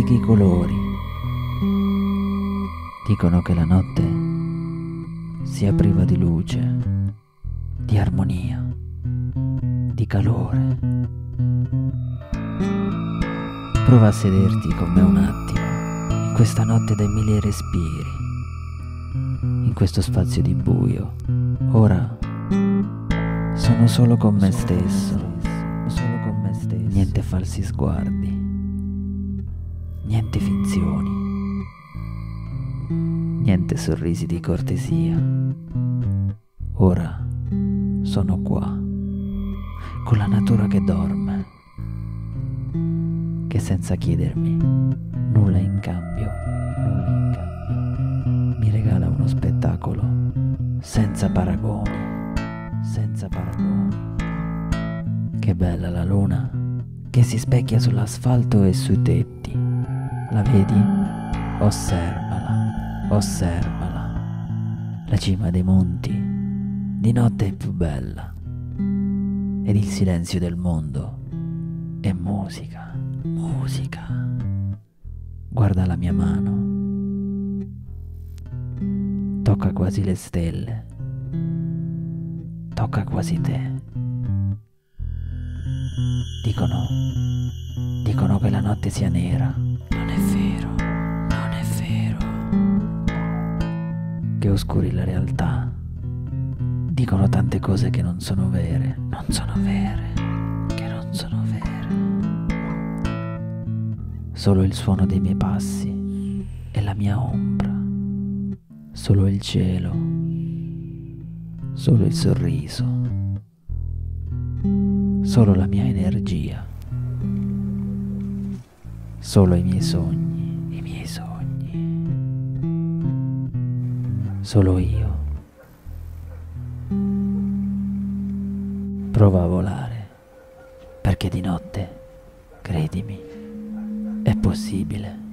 dimentica i colori. Dicono che la notte sia priva di luce, di armonia, di calore. Prova a sederti con me un attimo, in questa notte dai mille respiri, in questo spazio di buio. Ora sono solo con me stesso, niente falsi sguardi, niente finzioni, niente sorrisi di cortesia. Ora sono qua, con la natura che dorme, che senza chiedermi nulla in cambio, mi regala uno spettacolo senza paragoni. Che bella la luna che si specchia sull'asfalto e sui tetti. La vedi? Osservala. La cima dei monti di notte è più bella ed il silenzio del mondo è musica. Guarda la mia mano, tocca quasi le stelle, tocca quasi te. Dicono che la notte sia nera. Non è vero. Che oscuri la realtà. Dicono tante cose che non sono vere. Solo il suono dei miei passi e la mia ombra. Solo il cielo. Solo il sorriso. Solo la mia energia. Solo i miei sogni. Solo io. Prova a volare, perché di notte, credimi, è possibile.